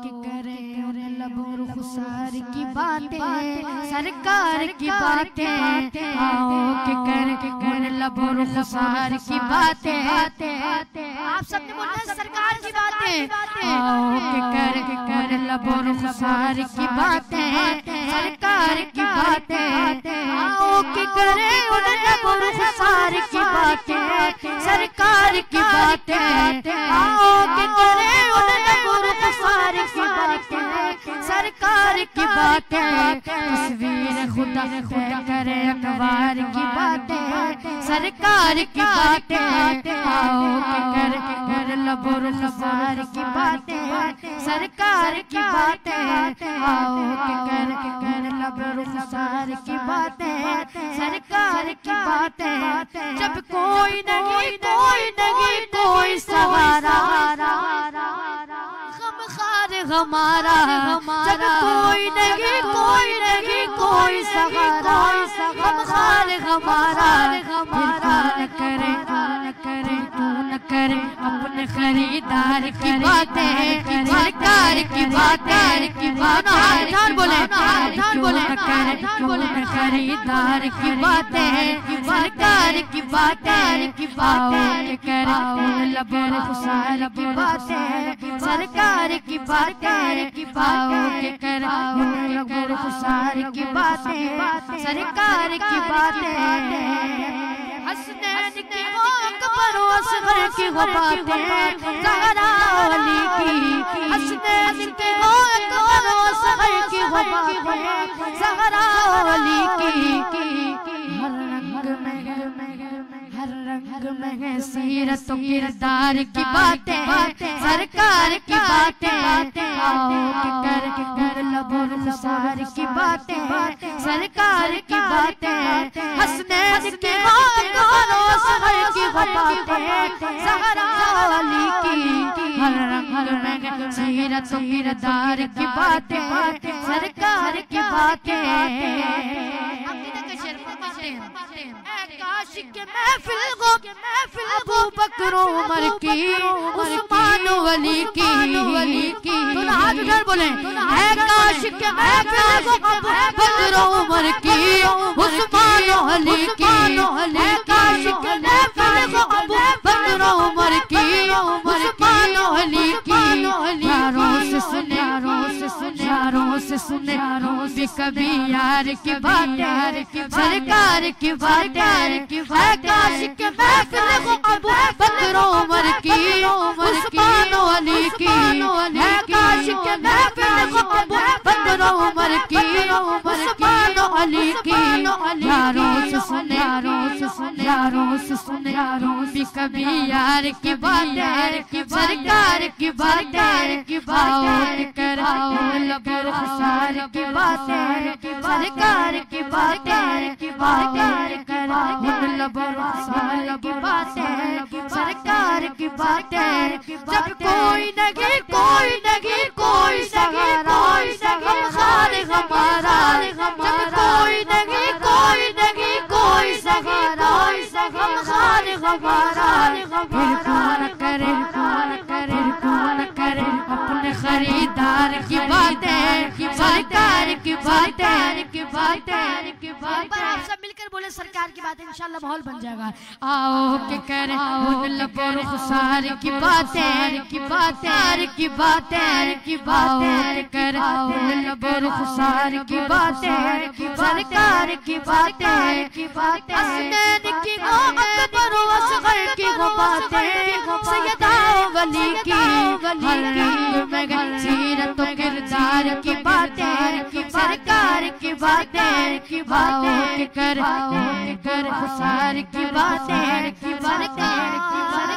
کہ کریں ان لبوں رخسار کی باتیں سرکار کی باتیں آؤ کہ کریں ان لبوں رخسار کی باتیں آپ سب نے بولنا سرکار کی باتیں آؤ کہ کریں ان لبوں رخسار کی باتیں سرکار کی باتیں آؤ کہ کریں ان لبوں رخسار کی باتیں سرکار کی باتیں آؤ کہ کریں ان لبوں رخسار کی باتیں سرکار کی باتیں تصویر خدا کرے اکبر کی باتیں سرکار کی باتیں آؤ کہ کریں ان لبوں رخسار کی باتیں سرکار کی باتیں آؤ کہ کریں ان لبوں رخسار کی باتیں سرکار کی باتیں جب کوئی نہیں کوئی سہارا غم خار ہمارا جب کوئی نہیں کوئی سہارا غم خار ہمارا پھر تو نہ کرے اپنے خریدار کی باتیں سرکار کی باتیں بولے خریدار کی باتیں سرکار کی باتیں آؤ کہ کریں ان لبوں رخسار کی باتیں سرکار کی باتیں آؤ کہ کریں ان لبوں رخسار کی باتیں سرکار کی باتیں حسنین کی وہ اکبر و اصغر کی وہ باتیں زہرا علی کی حسنین کی وہ اکبر و اصغر کی وہ باتیں زہرا علی کی ہر رنگ میں ہے سیرت و کردار کی باتیں سرکار کی باتیں آؤ کہ کریں ان لبوں رخسار کی باتیں سرکار کی باتیں حسنین کی وہ اکبر و اصغر کی وہ باتیں زہرا علی کی ہر رنگ میں ہے سیرت و کردار کی باتیں سرکار کی باتیں کاشک محفل گو ابو بکر عمر کی عثمان و علی کی تو ہاتھ اٹھا بولیں اے کاشک محفل گو ابو بکر عمر کی عثمان و علی کی اے کاشک محفل گو ابو بکر عمر کی عثمان و علی کی یاروں سے سنے بھی کبھی یار کی باتیں سرکار کی باتیں اے کاشک محفل گو ابو بکر عمر کی عثمان و علی کی اے کاشک محفل گو ابو بکر عمر کی عثمان و علی کی یاروں سے سنے بھی کبھی یار کی باتیں سرکار کی باتیں آؤ کہ کریں ان لبوں رخسار کی باتیں سرکار کی باتیں آؤ کہ کریں ان لبوں رخسار کی باتیں سرکار کی باتیں جب کوئی نہیں کوئی سہارا غم خار ہمارا جب کوئی نہیں کوئی سہارا غم خار ہمارا پھر کون کرے اپنے خریدار کی باتیں سرکار کی باتیں آپ سب مل کر بولے سرکار کی باتیں انشاءاللہ ماحول بن جائے گا آؤ کہ کریں ان لبوں رخسار کی باتیں آؤ کہ کریں ان لبوں رخسار کی باتیں سرکار کی باتیں حسنین کی وہ اکبر و اصغر کی وہ باتیں سیدہ ولی کی ہر رنگ میں سیرت و کردار کی باتیں سرکار کی باتیں آؤ کہ کریں رخسار کی باتیں سرکار کی باتیں